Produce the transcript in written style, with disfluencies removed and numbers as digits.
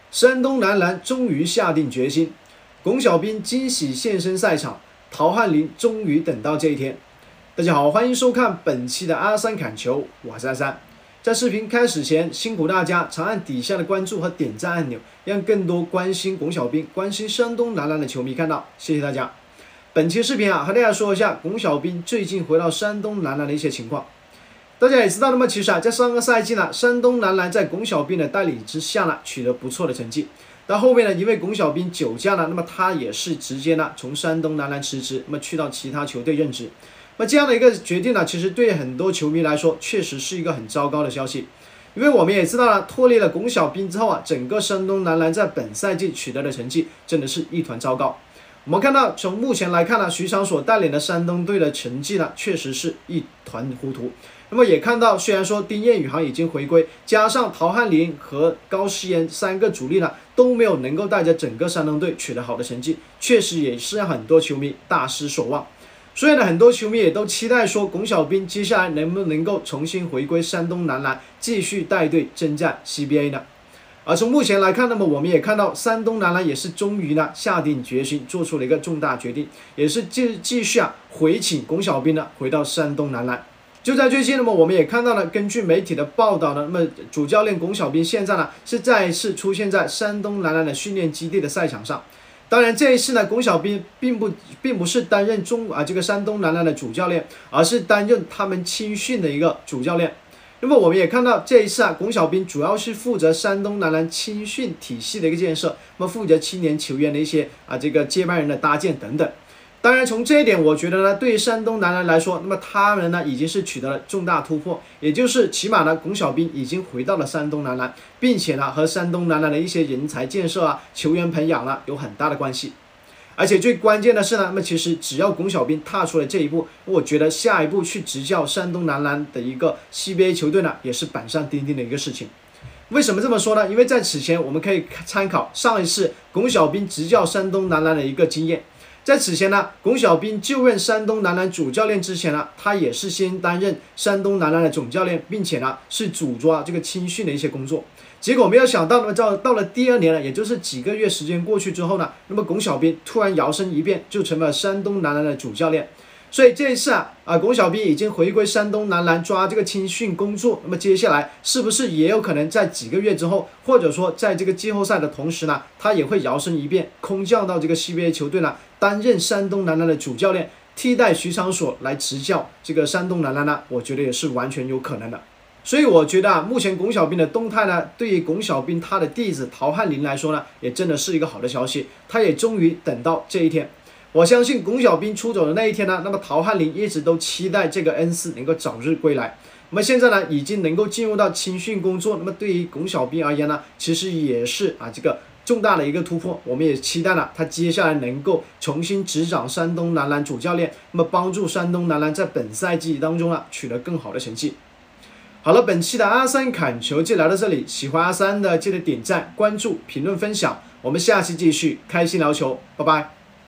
山东男篮终于下定决心，龚小彬惊喜现身赛场，陶汉林终于等到这一天。大家好，欢迎收看本期的阿三砍球，我是阿三。在视频开始前，辛苦大家长按底下的关注和点赞按钮，让更多关心龚小彬、关心山东男篮的球迷看到，谢谢大家。本期视频和大家说一下龚小彬最近回到山东男篮的一些情况。大家也知道，其实在上个赛季山东男篮在龚小彬的带领之下取得不错的成绩。到后面因为龚小彬酒驾他也是直接从山东男篮辞职，去到其他球队任职。这样的一个决定其实对很多球迷来说，确实是一个很糟糕的消息。因为我们也知道脱离了龚小彬之后整个山东男篮在本赛季取得的成绩真的是一团糟糕。我们看到，从目前来看徐长所带领的山东队的成绩确实是一团糊涂。也看到，虽然说丁彦雨航已经回归，加上陶汉林和高诗岩三个主力都没有能够带着整个山东队取得好的成绩，确实也是让很多球迷大失所望。所以很多球迷也都期待说，龚小彬接下来能不能够重新回归山东男篮，继续带队征战 CBA 呢？而从目前来看，我们也看到山东男篮也是终于下定决心，做出了一个重大决定，也是继续回请龚小彬回到山东男篮。就在最近，我们也看到根据媒体的报道主教练龚小彬现在是再一次出现在山东男篮的训练基地的赛场上。当然，这一次龚小彬并不是担任这个山东男篮的主教练，而是担任他们青训的一个主教练。我们也看到这一次龚小彬主要是负责山东男篮青训体系的一个建设，负责青年球员的一些这个接班人的搭建等等。当然，从这一点，我觉得对于山东男篮来说，他们已经是取得了重大突破，也就是起码龚小彬已经回到了山东男篮，并且和山东男篮的一些人才建设球员培养有很大的关系。而且最关键的是其实只要龚小彬踏出了这一步，我觉得下一步去执教山东男篮的一个 CBA 球队也是板上钉钉的一个事情。为什么这么说呢？因为在此前我们可以参考上一次龚小彬执教山东男篮的一个经验。在此前龚小彬就任山东男篮主教练之前他也是先担任山东男篮的总教练，并且是主抓这个青训的一些工作。结果没有想到到了第二年也就是几个月时间过去之后龚小彬突然摇身一变，就成了山东男篮的主教练。所以这一次龚小彬已经回归山东男篮抓这个青训工作，接下来是不是也有可能在几个月之后，或者说在这个季后赛的同时他也会摇身一变，空降到这个 CBA 球队担任山东男篮的主教练，替代徐长所来执教这个山东男篮我觉得也是完全有可能的。所以我觉得目前龚小彬的动态对于龚小彬他的弟子陶汉林来说也真的是一个好的消息，他也终于等到这一天。我相信龚小彬出走的那一天陶汉林一直都期待这个恩师能够早日归来。现在已经能够进入到青训工作，对于龚小彬而言其实也是这个重大的一个突破。我们也期待他接下来能够重新执掌山东男篮主教练，帮助山东男篮在本赛季当中取得更好的成绩。好了，本期的阿三砍球就聊到这里，喜欢阿三的记得点赞、关注、评论、分享，我们下期继续开心聊球，拜拜。